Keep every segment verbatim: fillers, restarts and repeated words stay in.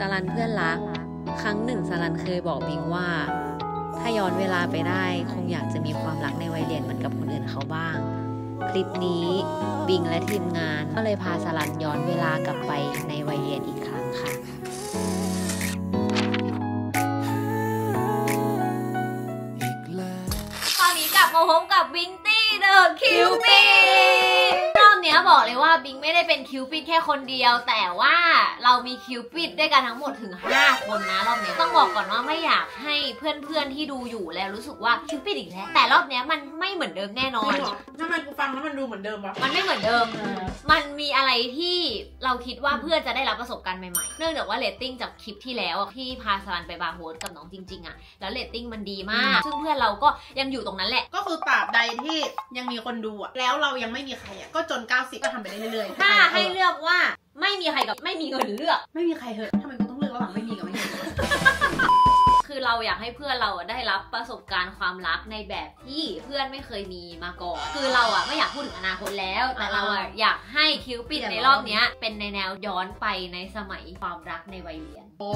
ลันเพื่อนรักครั้งหนึ่งสลันเคยบอกบิงว่าถ้าย้อนเวลาไปได้คงอยากจะมีความรักในวัยเรียนเหมือนกับคนอื่นเขาบ้างคลิปนี้บิงและทีมงานก็เลยพาสลันย้อนเวลากลับไปในวัยเรียนอีกครั้งค่ะตอนนี้กลับมาพบกับบิงตี้เดอะคิวปิดรอบนี้บอกเลยว่าบิงไม่ได้เป็นคิวปิดแค่คนเดียวแต่ว่าเรามีคิวปิดด้วยกันทั้งหมดถึงห้าคนนะรอบนี้ต้องบอกก่อนว่าไม่อยากให้เพื่อนๆที่ดูอยู่แล้วรู้สึกว่าคิวปิดอีกแล้วแต่รอบนี้มันไม่เหมือนเดิมแน่นอนทำไมกูฟังแล้วมันดูเหมือนเดิมวะมันไม่เหมือนเดิมมันมีอะไรที่เราคิดว่าเพื่อนจะได้รับประสบการณ์ใหม่ๆเนื่องจากว่าเรตติ้งจากคลิปที่แล้วที่พาสลันไปบาร์โฮสกับน้องจริงๆอะแล้วเรตติ้งมันดีมากซึ่งเพื่อนเราก็ยังอยู่ตรงนั้นแหละก็คือตราบใดที่ยังมีคนดูอะแล้วเรายังไม่มีใครอะก็จนเก้าสิบก็ทำไปเรื่อยๆถ้าให้เลือกว่าไม่มีใครกับไม่มีเงินเลือกไม่มีใครเหอะทำไมกูต้องเลือกระหว่างไม่มีกับไม่มีคือเราอยากให้เพื่อนเราได้รับประสบการณ์ความรักในแบบที่เพื่อนไม่เคยมีมาก่อนคือเราอะไม่อยากพูดถึงอนาคตแล้วแต่เราอะอยากให้คิวปิดในรอบนี้เป็นในแนวย้อนไปในสมัยความรักในวัยเรียนโอ้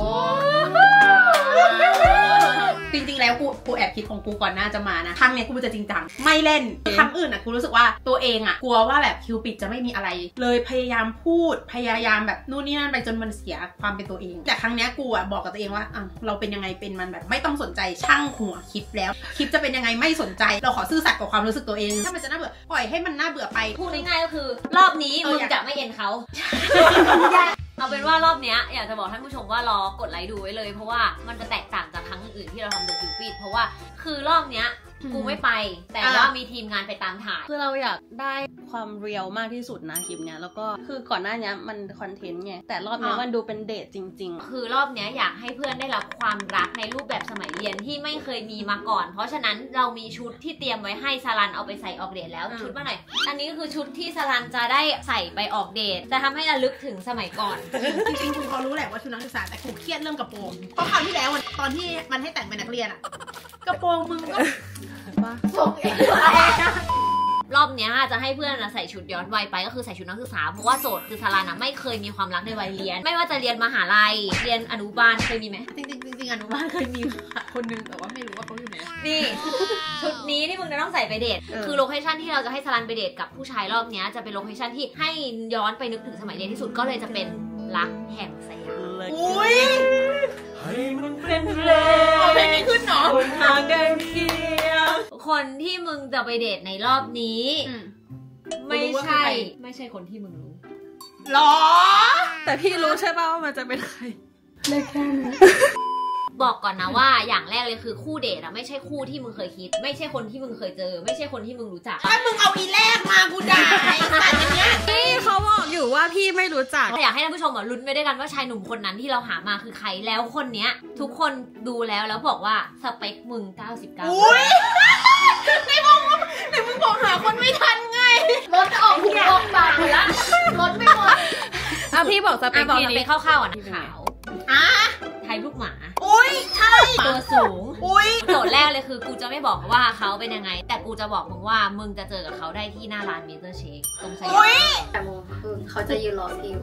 จริงๆแล้วกูกูแอบคิดของกูก่อนหน้าจะมานะครั้งเนี้ยกูจะจริงจังไม่เล่นครั้งอื่นอะกูรู้สึกว่าตัวเองอะกลัวว่าแบบคิวปิดจะไม่มีอะไรเลยพยายามพูดพยายามแบบนู่นนี่นั่นไปจนมันเสียความเป็นตัวเองแต่ครั้งเนี้ยกูอะบอกกับตัวเองว่าอ่ะเราเป็นยังไงเป็นมันแบบไม่ต้องสนใจช่างหัวคลิปแล้วคลิปจะเป็นยังไงไม่สนใจเราขอซื่อสัตย์กับความรู้สึกตัวเองถ้ามันจะน่าเบื่อปล่อยให้มันน่าเบื่อไปพูดง่ายๆก็คือรอบนี้มึงจะไม่เอ็นเขาเอาเป็นว่ารอบนี้อยากจะบอกท่านผู้ชมว่ารอกดไลค์ดูไว้เลยเพราะว่ามันจะแตกต่างจากครั้งอื่นๆที่เราทำเดอะคิวปิดเพราะว่าคือรอบเนี้ยกูไม่ไปแต่ว่ามีทีมงานไปตามถ่ายคือเราอยากได้ความเรียลมากที่สุดนะคลิปเนี้ยแล้วก็คือก่อนหน้านี้มันคอนเทนต์ไงแต่รอบนี้มันดูเป็นเดทจริงๆคือรอบนี้อยากให้เพื่อนได้รับความรักในรูปแบบสมัยเรียนที่ไม่เคยมีมาก่อนเพราะฉะนั้นเรามีชุดที่เตรียมไว้ให้สลันเอาไปใส่ออกเดทแล้วชุดมาหน่อยอันนี้ก็คือชุดที่สลันจะได้ใส่ไปออกเดทจะทำให้ระลึกถึงสมัยก่อนจริงๆคุณพอรู้แหละว่าชุดนักศึกษาแต่กูเครียดเรื่องกระโปรงเพราะคราวที่แล้วตอนที่มันให้แต่งเป็นนักเรียนอะกระโปรงมึงก็ส่งเองรอบนี้จะให้เพื่อนใส่ชุดย้อนวัยไปก็คือใส่ชุดนักศึกษาเพราะว่าโจทย์คือสลันไม่เคยมีความรักในวัยเรียนไม่ว่าจะเรียนมหาลัยเรียนอนุบาลเคยมีไหมจริงจริงจริงอนุบาลเคยมีคนนึงแต่ว่าไม่รู้ว่าเขาอยู่ไหนนี่ชุดนี้ที่มึงจะต้องใส่ไปเดทคือโลเคชั่นที่เราจะให้สลันไปเดทกับผู้ชายรอบนี้จะเป็นโลเคชั่นที่ให้ย้อนไปนึกถึงสมัยเรียนที่สุดก็เลยจะเป็นรักแห่งสยามอุ้ยให้มันเป็นเพลงเพลงนี้ขึ้นเนาะทางเดินเคียงคนที่มึงจะไปเดทในรอบนี้ไม่ใช่ไม่ใช่คนที่มึงรู้หรอแต่พี่รู้ใช่ป่ะว่ามันจะเป็นใครได้แค่นี้บอกก่อนนะว่าอย่างแรกเลยคือคู่เดทอะไม่ใช่คู่ที่มึงเคยคิดไม่ใช่คนที่มึงเคยเจอไม่ใช่คนที่มึงรู้จักถ้ามึงเอาอีแรกมากูด่าไอ้สัตว์อย่างเงี้ยพี่เขาบอกอยู่ว่าพี่ไม่รู้จักอยากให้ท่านผู้ชมอะลุ้นไปด้วยกันว่าชายหนุ่มคนนั้นที่เราหามาคือใครแล้วคนเนี้ยทุกคนดูแล้วแล้วบอกว่าสเปคมึงเก้าสิบเก้าอุ้ยในมึงในมึงบอกหาคนไม่ทันไงรถออกหูออกปากละรถไม่หมดอ่ะพี่บอกสเปคบอกสเปคคร่าวๆอ่ะนะขาวอ่ะไทยลูกหมาอุ้ยใช่ตัวสูงอุ้ยโจทย์แรกเลยคือกูจะไม่บอกว่าเขาเป็นยังไงแต่กูจะบอกมึงว่ามึงจะเจอกับเขาได้ที่หน้าร้านเมเจอร์เชคตรงสยามแต่โมงคือเขาจะยืนรอคิว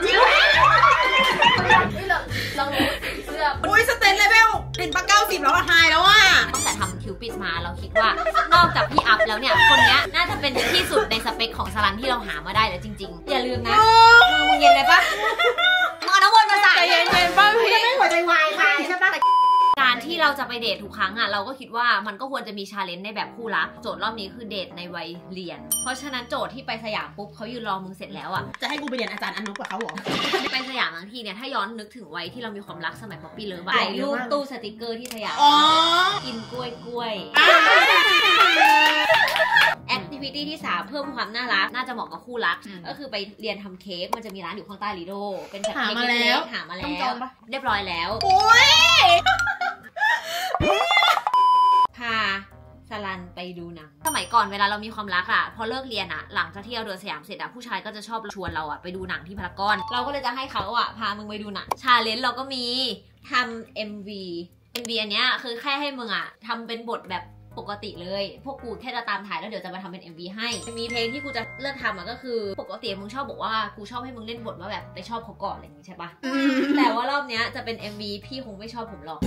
เรารู้เสื้ออุ้ยสเตนเลเวลเป็นปะเก้าสิบแล้วอะไฮแล้วอะตั้งแต่ทำคิวปิดมาเราคิดว่านอกจากพี่อัพแล้วเนี่ยคนนี้น่าจะเป็นที่สุดในสเปคของสลันที่เราหามาได้แล้วจริงๆอย่าลืมนะมือมึงเย็นเลยปะมึงเอาน้ำวนมาใส่เย็นๆบ้างพี่ไม่หัวใจวายค่ะใช่ปะการที่เราจะไปเดททุกครั้งอ่ะเราก็คิดว่ามันก็ควรจะมีชาเลนจ์ในแบบคู่รักโจทย์รอบนี้คือเดทในวัยเรียนเพราะฉะนั้นโจทย์ที่ไปสยามปุ๊บเขายืนรอมึงเสร็จแล้วอ่ะจะให้กูไปเรียนอาจารย์อนุกับเขาหรอไปสยามบางทีเนี่ยถ้าย้อนนึกถึงวัยที่เรามีความรักสมัยป๊อปปี้เลิฟถ่ายรูปตู้สติกเกอร์ที่สยามกินกล้วยกล้วยแอคทิวิตี้ที่สามเพิ่มความน่ารักน่าจะเหมาะกับคู่รักก็คือไปเรียนทำเค้กมันจะมีร้านอยู่ข้างใต้ลีโดเป็นแบบเค้กเล็กๆหามาแล้วเรียบร้อยแล้วพาสลันไปดูหนังสมัยก่อนเวลาเรามีความรักอ่ะพอเลิกเรียนอ่ะหลังจากที่เราเดินสยามเสร็จอ่ะผู้ชายก็จะชอบชวนเราอ่ะไปดูหนังที่พารากอนเราก็เลยจะให้เขาอ่ะพามึงไปดูหนังชาเลนจ์เราก็มีทำ เอ็ม วี เอ็ม วี อันเนี้ยคือแค่ให้มึงอ่ะทำเป็นบทแบบปกติเลยพวกกูแค่จะตามถ่ายแล้วเดี๋ยวจะมาทำเป็น เอ็ม วี ให้มีเพลงที่กูจะเลือกทำอ่ะก็คือปกติมึงชอบบอกว่ากูชอบให้มึงเล่นบทว่าแบบไปชอบเขาก่อนอะไรอย่างงี้ใช่ปะแต่ว่ารอบเนี้ยจะเป็น เอ็ม วี พี่คงไม่ชอบผมหรอก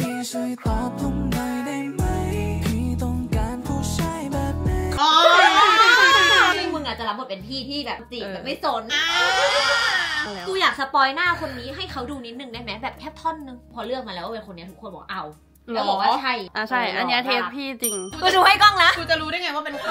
ซึ่งมึงอาจจะรับบทเป็นพี่ที่แบบจีบแบบไม่สนกูอยากสปอยหน้าคนนี้ให้เขาดูนิดนึงได้ไหมแบบแค่ท่อนนึงพอเลือกมาแล้วว่าเป็นคนนี้ทุกคนบอกเอาแล้วบอกว่าใช่อ่ะใช่อันนี้เทสพี่จริงกูดูให้กล้องนะกูจะรู้ได้ไงว่าเป็นเขา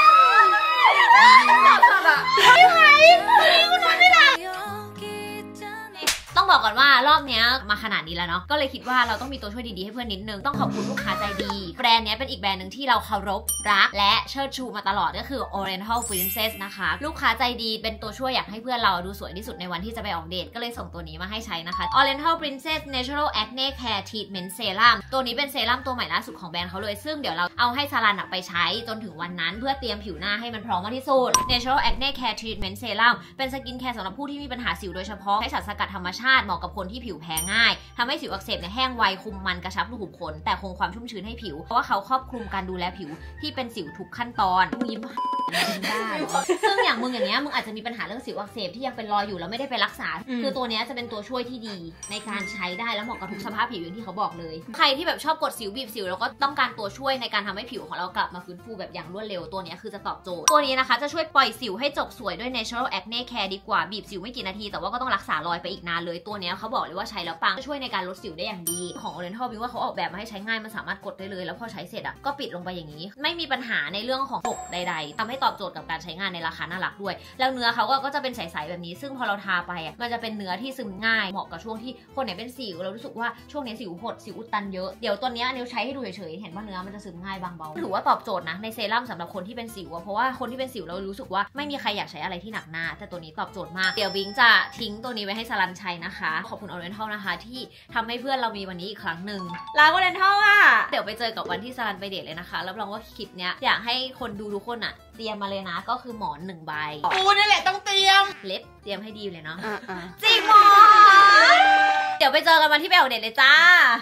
ต้องบอกก่อนว่ารอบนี้มาขนาดนี้แล้วเนาะก็เลยคิดว่าเราต้องมีตัวช่วยดีๆให้เพื่อนนิดนึงต้องขอบคุณลูกค้าใจดีแบรนด์นี้เป็นอีกแบรนด์หนึ่งที่เราเคารพรักและเชิดชูมาตลอดก็คือ Oriental Princess นะคะลูกค้าใจดีเป็นตัวช่วยอยากให้เพื่อนเราดูสวยที่สุดในวันที่จะไปออกเดทก็เลยส่งตัวนี้มาให้ใช้นะคะ Oriental Princess Natural Acne Care Treatment Serum ตัวนี้เป็นเซรั่มตัวใหม่ล่าสุดของแบรนด์เขาเลยซึ่งเดี๋ยวเราเอาให้ซารันไปใช้จนถึงวันนั้นเพื่อเตรียมผิวหน้าให้มันพร้อมมากที่สุด Natural Acne Care Treatment Serum เป็นสกินแคร์สำหรับผู้ที่มีปัญหาสิวโดยเฉพาะใช้สารสกัดธรรมชาติเหมาะกับคนที่ผิวแพ้ง่ายทำให้สิวอักเสบเนี่ยแห้งไวคุมมันกระชับรูขุมขนแต่คงความชุ่มชื้นให้ผิวเพราะว่าเขาครอบคลุมการดูแลผิวที่เป็นสิวทุกขั้นตอนยิ้มได้ซึ่งอย่างมึงอย่างเนี้ยมึงอาจจะมีปัญหาเรื่องสิวอักเสบที่ยังเป็นรอยอยู่แล้วไม่ได้ไปรักษาคือตัวนี้จะเป็นตัวช่วยที่ดีในการใช้ได้แล้วเหมาะกับทุกสภาพผิวอย่างที่เขาบอกเลยใครที่แบบชอบกดสิวบีบสิวแล้วก็ต้องการตัวช่วยในการทำให้ผิวของเรากลับมาฟื้นฟูแบบอย่างรวดเร็วตัวนี้คือจะตอบโจทย์ตัวนี้นะคะจะช่วยปล่อยสิวให้จบสวยด้วย Natural Acne Care ดีกว่าบีบสิวไม่กี่นาทีแต่ว่าก็ต้องรักษารอยไปอีกนานเลยตัวนี้เขาบอกเลยว่าใช้แล้วปังช่วยในการลดสิวได้อย่างดีของ Oriental บิงว่าเขาออกแบบมาให้ใช้ง่ายมันสามารถกดได้เลยแล้วพอใช้เสร็จอ่ะก็ปิดลงไปอย่างนี้ไม่มีปัญหาในเรื่องของปกใดๆทำให้ตอบโจทย์กับการใช้งานในราคาน่ารักด้วยแล้วเนื้อเขาก็จะเป็นใสๆแบบนี้ซึ่งพอเราทาไปอ่ะมันจะเป็นเนื้อที่ซึมง่ายเหมาะกับช่วงที่คนไหนเป็นสิวเรารู้สึกว่าช่วงนี้สิวหดสิวอุดตันเยอะเดี๋ยวตัวนี้นิ้วใช้ให้ดูเฉยๆเห็นว่าเนื้อมันจะซึมง่ายบางเบาถือว่าตอบโจทย์นะในเซรั่มสำหรับคนที่เป็นสิวเพราะว่าคนที่เป็นสิวเรารู้สึกว่าไม่มีใครอยากใช้อะไรที่หนักหน้าแต่ตัวนี้ตอบโจทย์มากเดี๋ยวบิงจะทิ้งตัวนี้ไว้ให้ซารันใช้นะคะขอบคุณ Oriental นะคะที่ทำให้เพื่อนเรามีวันนี้อีกครั้งหนึ่งลา Oriental อ่ะเดี๋ยวไปเจอกับวันที่ซารันไปเดทเลยนะคะรับรองว่าคลิปเนี้ยอยากให้คนดูทุกคนอ่ะเตรียมมาเลยนะก็คือหมอนหนึ่งใบกูนี่แหละต้องเตรียมเล็บเตรียมให้ดีเลยเนาะอ่าจริงหมอนเดี๋ยวไปเจอกันวันที่ไปออกเดทเลยจ้า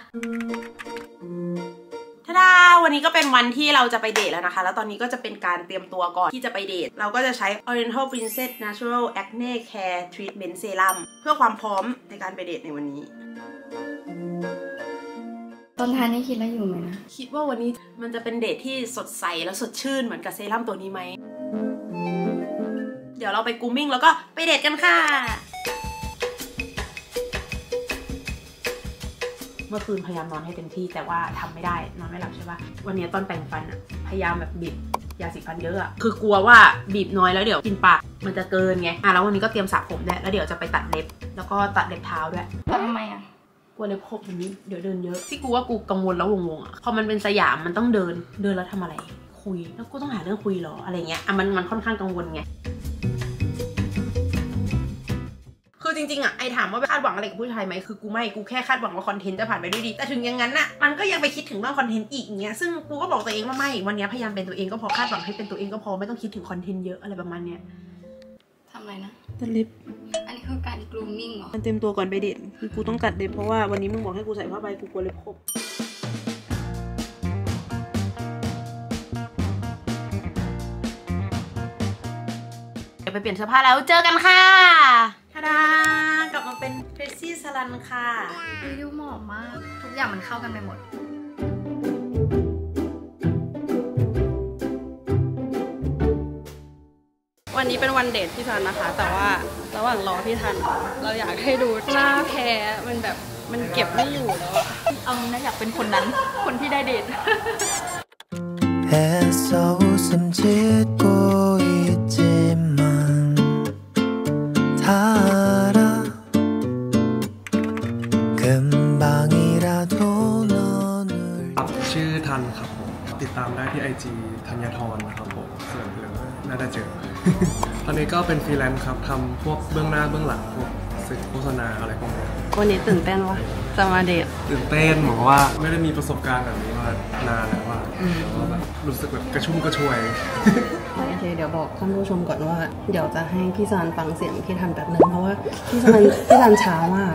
ท่าดาวันนี้ก็เป็นวันที่เราจะไปเดทแล้วนะคะแล้วตอนนี้ก็จะเป็นการเตรียมตัวก่อนที่จะไปเดทเราก็จะใช้ Oriental Princess Natural Acne Care Treatment Serum เพื่อความพร้อมในการไปเดทในวันนี้ตอนทานนี่คิดแล้วอยู่ไหมนะคิดว่าวันนี้มันจะเป็นเดทที่สดใสและสดชื่นเหมือนกับเซรั่มตัวนี้ไหมเดี๋ยวเราไปกูมิ่งแล้วก็ไปเดทกันค่ะเมื่อคืนพยายามนอนให้เต็มที่แต่ว่าทำไม่ได้นอนไม่หลับใช่ปะวันนี้ตอนแต่งฟันอะพยายามแบบบีบยาสีฟันเยอะอะคือกลัวว่าบีบน้อยแล้วเดี๋ยวกินปากมันจะเกินไงอ่ะแล้ววันนี้ก็เตรียมสระผมด้วยแล้วเดี๋ยวจะไปตัดเล็บแล้วก็ตัดเล็บเท้าด้วยทำไมอะกลัวเล็บครบวันนี้เดี๋ยวเดินเยอะที่กูว่ากูกังวลแล้ววงๆอะพอมันเป็นสยามมันต้องเดินเดินแล้วทำอะไรคุยแล้วกูต้องหาเรื่องคุยหรออะไรเงี้ยอ่ะมันมันค่อนข้างกังวลไงคือจริงๆอะไอถามว่าคาดหวังอะไรกับผู้ชายไหมคือกูไม่กูแค่คาดหวังว่าคอนเทนต์จะผ่านไปด้วยดีแต่ถึงอย่างนั้นน่ะมันก็ยังไปคิดถึงเรื่องคอนเทนต์อีกเงี้ยซึ่งกูก็บอกตัวเองว่าไม่วันนี้พยายามเป็นตัวเองก็พอคาดหวังให้เป็นตัวเองก็พอไม่ต้องคิดถึงคอนเทนต์เยอะอะไรประมาณเนี้ยทำอะไรนะตัดเล็บอันนี้คือการกรูมมิ่งเหรอมันเต็มตัวก่อนไปเดทคือกูต้องตัดเล็บเพราะว่าวันนี้มึงบอกให้กูใส่ผ้าใบกูกลัวเล็บครบเดี๋ยวไปเปลี่ยนเสื้อผ้าแล้วเจอกันค่ะทาดากลับมาเป็นเทรซี่สลันค่ะดูเหมาะมากทุกอย่างมันเข้ากันไปหมดวันนี้เป็นวันเดทพี่ทันนะคะแต่ว่าระหว่างรอพี่ทันเราอยากให้ดูหน้าแพ้มันแบบมันเก็บไม่อยู่แล้วเอางี้นะอยากเป็นคนนั้นคนที่ได้เดทชื่อทันครับผมติดตามได้ที่ ไอ จี ธัญทรนะครับผมส่วนเพื่อนน่าจะเจอ ตอนนี้ก็เป็นฟรีแลนซ์ครับทำพวกเบื้องหน้าเบื้องหลังพวกโฆษณาอะไรพวกนี้วันนี้ตื่นเต้นวะจะมาเดทตื่นเต้นเหมือนว่าไม่ได้มีประสบการณ์แบบนี้มานานแล้วว่าแบบรู้สึกแบบกระชุ่มกระชวยโอเคเดี๋ยวบอกท่านผู้ชมก่อนว่าเดี๋ยวจะให้พี่ซันฟังเสียงพี่ทันแบบนึงเพราะว่าพี่ซันพี่ซันช้ามาก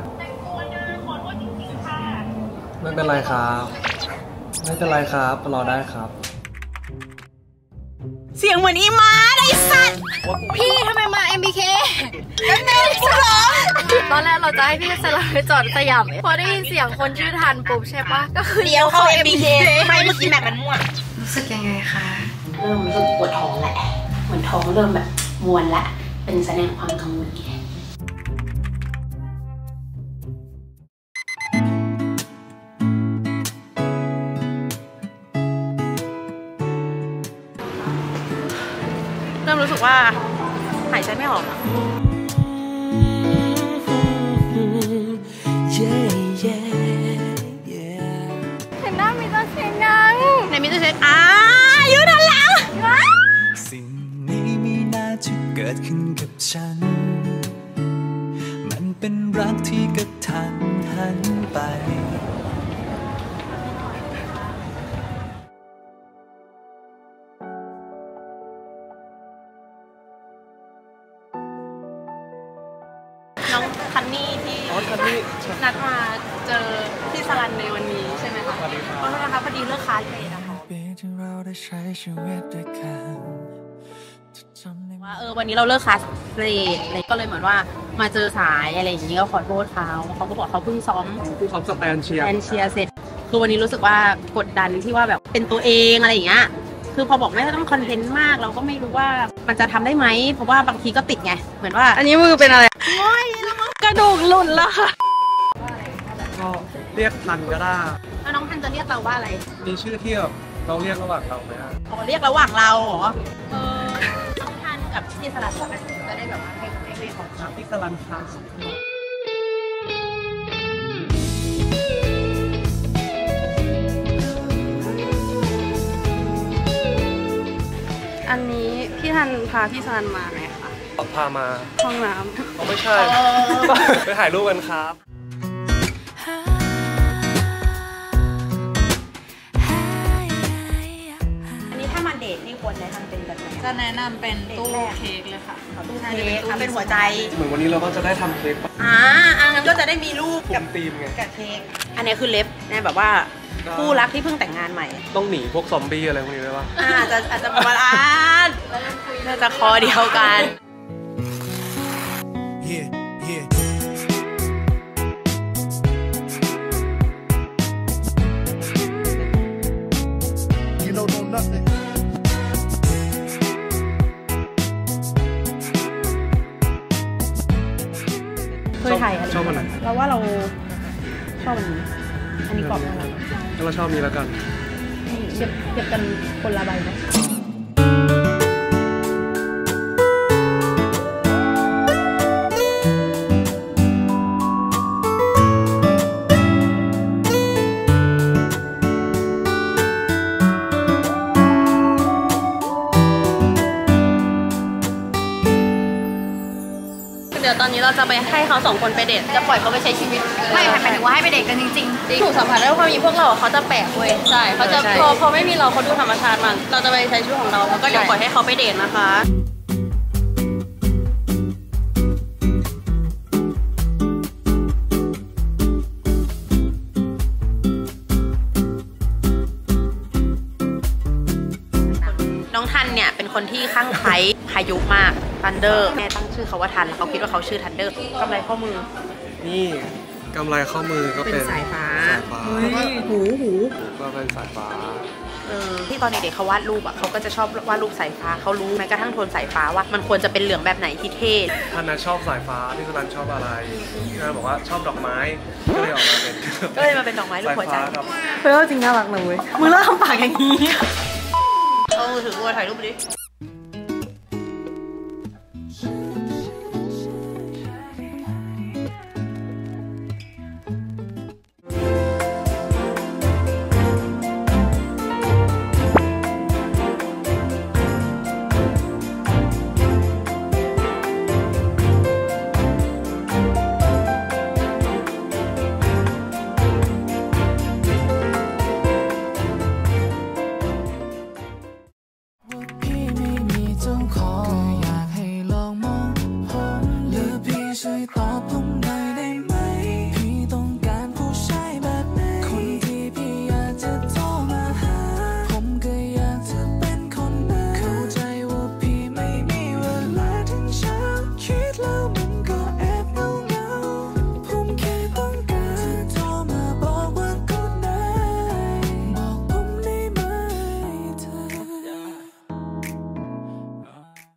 ไม่เป็นไรครับไม่เป็นไรครับรอได้ครับเสียงเหมือนอีมาไอ้สัตว์พี่ทำไมมา เอ็ม บี เค นั่นเองกูเหรอตอนแรกเราจะให้พี่สลับไปจอดสยามพอได้ยินเสียงคนชื่อทันปุ๊บใช่ปะก็คือเลี้ยวเข้า เอ็ม บี เค ไม่เมื่อกี้แมปมันมั่วรู้สึกยังไงคะเริ่มรู้สึกปวดท้องแหละเหมือนท้องเริ่มแบบมวนละเป็นแสดงความกังวลเริ่มรู้สึกว่าหายใจไม่ออกอะเห็นหน้ามีตัวเสียงยังในมีตัวเสียงอ่ะยืดทันแล้วสิ่งนี้ไม่น่าจะเกิดขึ้นกับฉันมันเป็นรักที่กระทันหันไปน้องคันนี่ที่นัดมาเจอพี่สลันในวันนี้ใช่ไหมคะเพราะนะคะพอดีเลิกคลาสเลยนะคะว่าเออวันนี้เราเลิกคลาสเลยอะไรก็เลยเหมือนว่ามาเจอสายอะไรอย่างนี้ก็ขอโทษเขาเขาก็บอกเขาเพิ่งซ้อมเพิ่งซ้อมสแตนเชียร์สแตนเชียร์เสร็จคือวันนี้รู้สึกว่ากดดันที่ว่าแบบเป็นตัวเองอะไรอย่างเงี้ยคือพอบอกไม่ต้องคอนเทนต์มากเราก็ไม่รู้ว่ามันจะทำได้ไหมเพราะว่าบางทีก็ติดไงเหมือนว่าอันนี้มือเป็นอะไรโอ้ยกระดูกหลุดแล้วค่ะก็เรียกทันก็ได้แล้วน้องทันจะเรียกเราว่าอะไรมีชื่อที่แบบเราเรียกระหว่างเราไหมฮะอ๋อเรียกระหว่างเราเหรอเออน้องทันกับพี่สลันจะได้แบบว่าให้ให้ให้ของครับพี่สลันครับอันนี้พี่ทันพาพี่สลันมาไหมคะพามาห้องน้ำเขาไม่ใช่ไปถ่ายรูปกันครับอันนี้ถ้ามาเดทนี่ควรแนะนำเป็นแบบไหนจะแนะนำเป็นตู้เค้กเลยค่ะตู้เค้กเป็นหัวใจเหมือนวันนี้เราก็จะได้ทำเค้กอ่าอันนั้นก็จะได้มีรูปกับธีมไงกับเค้กอันนี้คือเล็บเนี่ยแบบว่าคู่รักที่เพิ่งแต่งงานใหม่ต้องหนีพวกซอมบี้อะไรพวกนี้ได้ปะอาจจะอาจจะประมาณอ่านน่าจะคอเดียวกัน yeah, yeah. You know, know nothing. เคยถ่ายอะไรชอบอะไรเราว่าเราชอบอันนี้อันนี้กรอบน่ารักก็เราชอบนี้แล้วกันเก็บเก็บกันคนละใบไหมเดี๋ยวตอนนี้เราจะไปให้เขาสองคนไปเดทจะปล่อยเขาไปใช้ชีวิตไม่หมายถึงว่าให้ไปเดทกันจริงๆถูกสัมผัสได้ว่ามีพวกเราเขาจะแปลกเว้ยใช่เขาจะพอพอไม่มีเราเขาดูธรรมชาติมันเราจะไปใช้ชีวิตของเราแล้วก็เดี๋ยวปล่อยให้เขาไปเดทนะคะน้องทันเนี่ยเป็นคนที่ข้างไคล้พายุมากทันเดอร์แม่ตั้งชื่อเขาว่าทันเขาคิดว่าเขาชื่อทันเดอร์กำไรข้อมือนี่กำไรข้อมือก็เป็นสายฟ้าสายฟ้าหูหูก็เป็นสายฟ้าเออที่ตอนเด็กๆเขาวาดรูปอ่ะเขาก็จะชอบวาดรูปสายฟ้าเขารู้แม้กระทั่งโทนสายฟ้าว่ามันควรจะเป็นเหลืองแบบไหนที่เท่ท่านนะชอบสายฟ้าพี่สลันชอบอะไรพี่สลันบอกว่าชอบดอกไม้ก็เลยออกมาเป็นก็เลยมาเป็นดอกไม้รูปหัวใจเฮ้ยจริงน่ารักเลยมึงเลิกทำปากอย่างนี้เอามือถือกูถ่ายรูปดิ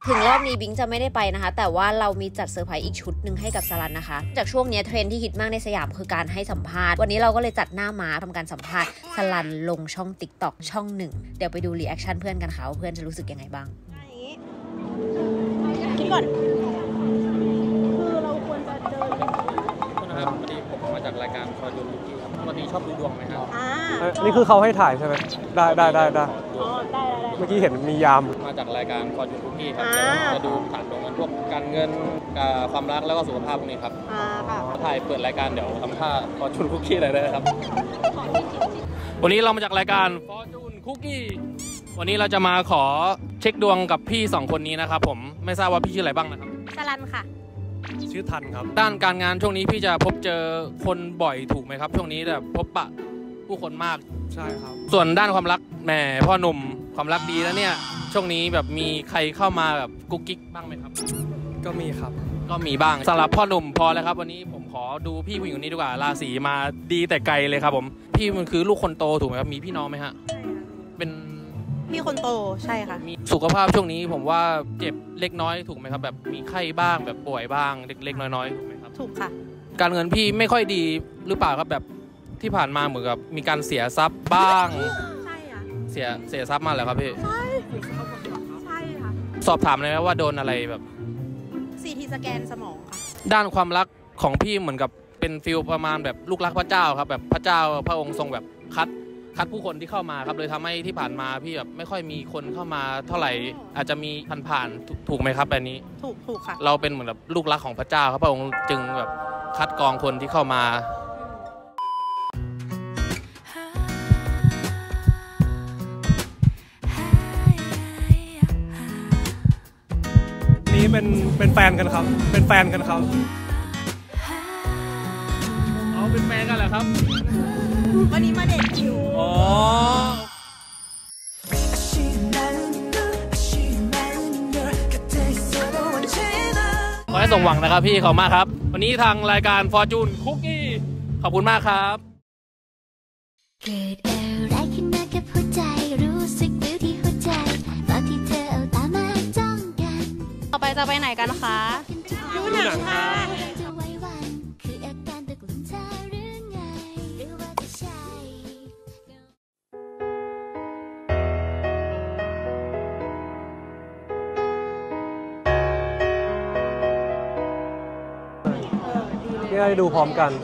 ถึงรอบนี้บิงจะไม่ได้ไปนะคะแต่ว่าเรามีจัดเซอร์ไพรส์อีกชุดหนึ่งให้กับสลันนะคะจากช่วงนี้เทรนด์ที่ฮิตมากในสยามคือการให้สัมภาษณ์วันนี้เราก็เลยจัดหน้าม้าทำการสัมภาษณ์สลันลงช่อง ติ๊กต็อก ช่องหนึ่งเดี๋ยวไปดูรีแอคชั่นเพื่อนกันค่ะว่าเพื่อนจะรู้สึกยังไงบ้างคิดก่อนคือเราควรจะเดินนะครับพอดีผมมาจากรายการคอยดูลูกกี้ครับปกติชอบดูดวงไหมครับอ่าอันนี้คือเขาให้ถ่ายใช่ไหมได้ได้ได้ได้อ๋อได้ได้เมื่อกี้เห็นมียามมาจากรายการคอยดูลูกกี้ครับจะดูผ่านดวงกันพวกการเงินความรักแล้วก็สุขภาพพวกนี้ครับอ่าค่ะถ่ายเปิดรายการเดี๋ยวทำท่าคอยดูลูกกี้เลยนะครับวันนี้เรามาจากรายการ Fortune Cookie วันนี้เราจะมาขอเช็คดวงกับพี่สองคนนี้นะครับผมไม่ทราบว่าพี่ชื่ออะไรบ้างนะครับสลันค่ะชื่อทันครับด้านการงานช่วงนี้พี่จะพบเจอคนบ่อยถูกไหมครับช่วงนี้แบบพบปะผู้คนมากใช่ครับส่วนด้านความรักแหมพ่อหนุ่มความรักดีแล้วเนี่ยช่วงนี้แบบมีใครเข้ามาแบบกุ๊กกิ๊กบ้างไหมครับก็มีครับก็มีบ้างสำหรับพ่อหนุ่มพอแล้วครับวันนี้ผมขอดูพี่ผู้หญิงคนนี้ดีกว่าราศีมาดีแต่ไกลเลยครับผมพี่มันคือลูกคนโตถูกไหมครับมีพี่น้องไหมฮะเป็นพี่คนโตใช่ค่ะมีสุขภาพช่วงนี้ผมว่าเจ็บเล็กน้อยถูกไหมครับแบบมีไข้บ้างแบบป่วยบ้างเล็กๆน้อยๆถูกไหมครับถูกค่ะการเงินพี่ไม่ค่อยดีหรือเปล่าครับแบบที่ผ่านมาเหมือนกับมีการเสียทรัพย์บ้างใช่ค่ะเสียเสียทรัพย์มาแล้วครับพี่ใช่ใช่ค่ะสอบถามเลยไหมว่าโดนอะไรแบบซีทีสแกนสมองค่ะด้านความรักของพี่เหมือนกับเป็นฟิลประมาณแบบลูกรักพระเจ้าครับแบบพระเจ้าพระองค์ทรงแบบคัดคัดผู้คนที่เข้ามาครับเลยทำให้ที่ผ่านมาพี่แบบไม่ค่อยมีคนเข้ามาเท่าไหร่อาจจะมีผ่านๆถูกไหมครับแบบนี้ถูกถูกค่ะเราเป็นเหมือนแบบลูกรักของพระเจ้าครับพระองค์จึงแบบคัดกรองคนที่เข้ามานี่เป็นเป็นแฟนกันครับเป็นแฟนกันครับอ๋อเป็นแฟนกันเหรอครับวันนี้มาเด็กอยู่อ๋อขอให้สมหวังนะครับพี่ขอบคุณมากครับวันนี้ทางรายการ Fortune Cookie ขอบคุณมากครับเกิดอะไรขึ้นมากับหัวใจรู้สึกวิวที่หัวใจตอนที่เธอเอาตามาจ้องกันต่อไปจะไปไหนกันคะดูหนังค่ะนี่ได้ดูพร้อมกัน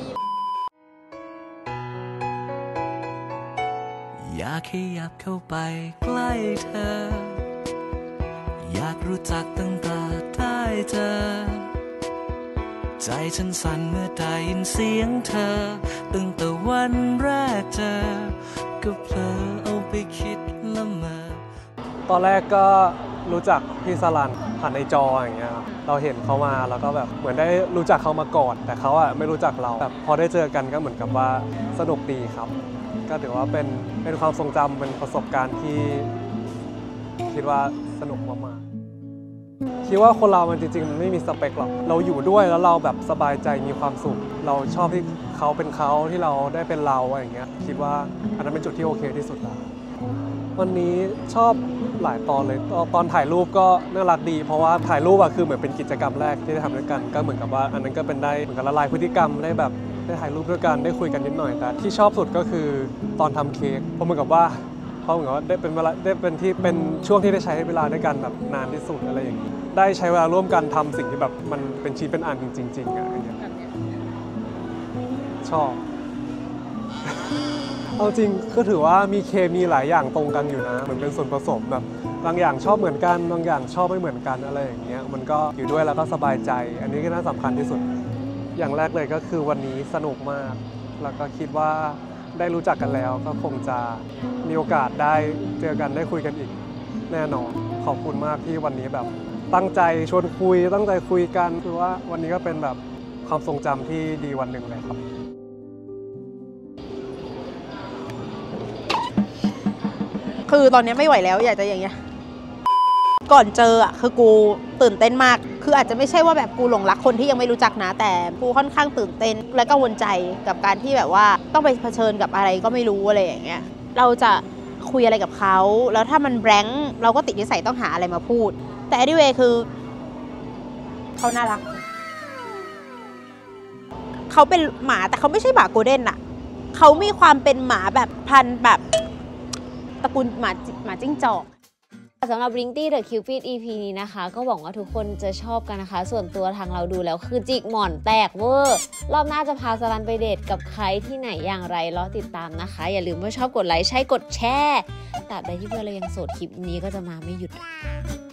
อยากขยับเข้าไปใกล้เธออยากรู้จักตั้งแต่ได้เจอใจฉันสั่นเมื่อได้ยินเสียงเธอตั้งแต่วันแรกเจอก็เพลอเอาไปคิดละเมอตอนแรกก็รู้จักพี่สลันผ่านในจออย่างเงี้ยเราเห็นเขามาแล้วก็แบบเหมือนได้รู้จักเขามาก่อนแต่เขาอะไม่รู้จักเราแบบพอได้เจอกันก็เหมือนกับว่าสนุกดีครับก็ถือว่าเป็นเป็นความทรงจำเป็นประสบการณ์ที่คิดว่าสนุกมากๆคิดว่าคนเรามันจริงๆมันไม่มีสเปคหรอกเราอยู่ด้วยแล้วเราแบบสบายใจมีความสุขเราชอบที่เขาเป็นเขาที่เราได้เป็นเราอะไรอย่างเงี้ยคิดว่าอันนั้นเป็นจุดที่โอเคที่สุดแล้ววันนี้ชอบหลายตอนเลยตอนถ่ายรูปก็น่ารักดีเพราะว่าถ่ายรูปอะคือเหมือนเป็นกิจกรรมแรกที่ได้ทำด้วยกันก็เหมือนกับว่าอันนั้นก็เป็นได้เหมือนกับละลายพฤติกรรมได้แบบได้ถ่ายรูปด้วยกันได้คุยกันนิดหน่อยแต่ที่ชอบสุดก็คือตอนทำเค้กเพราะเหมือนกับว่าเพราะเหมือนกับว่าได้เป็นเวลาได้เป็นที่เป็นช่วงที่ได้ใช้เวลาด้วยกันแบบนานที่สุดอะไรอย่างนี้ได้ใช้เวลาร่วมกันทำสิ่งที่แบบมันเป็นชิ้นเป็นอันจริงๆอะไรอย่างเงี้ยชอบเอาจริงก็ถือว่ามีเคมีหลายอย่างตรงกันอยู่นะเหมือนเป็นส่วนผสมแบบบางอย่างชอบเหมือนกันบางอย่างชอบไม่เหมือนกันอะไรอย่างเงี้ยมันก็อยู่ด้วยแล้วก็สบายใจอันนี้ก็น่าสำคัญที่สุดอย่างแรกเลยก็คือวันนี้สนุกมากแล้วก็คิดว่าได้รู้จักกันแล้วก็คงจะมีโอกาสได้เจอกันได้คุยกันอีกแน่นอนขอบคุณมากที่วันนี้แบบตั้งใจชวนคุยตั้งใจคุยกันคือว่าวันนี้ก็เป็นแบบความทรงจำที่ดีวันหนึ่งเลยครับคือตอนนี้ไม่ไหวแล้วอยากจะอย่างเงี้ยก่อนเจออ่ะคือกูตื่นเต้นมากคืออาจจะไม่ใช่ว่าแบบกูหลงรักคนที่ยังไม่รู้จักนะแต่กูค่อนข้างตื่นเต้นและกังวลใจกับการที่แบบว่าต้องไปเผชิญกับอะไรก็ไม่รู้อะไรอย่างเงี้ยเราจะคุยอะไรกับเขาแล้วถ้ามันแบงค์เราก็ติดนิสัยต้องหาอะไรมาพูดแต่ anyway คือเขาน่ารักเขาเป็นหมาแต่เขาไม่ใช่หมาโกลเด้นอะเขามีความเป็นหมาแบบพันธุ์แบบตระกูลหมาหมาจิ้งจอกสำหรับ Blinky The Cupid อี พี นี้นะคะก็หวังว่าทุกคนจะชอบกันนะคะส่วนตัวทางเราดูแล้วคือจิกหมอนแตกเวอร์รอบหน้าจะพาสลันไปเดทกับใครที่ไหนอย่างไรรอติดตามนะคะอย่าลืมว่าชอบกดไลค์ใช่กดแชร์ตราบใดที่เพื่อนเรายังโสดคลิปนี้ก็จะมาไม่หยุด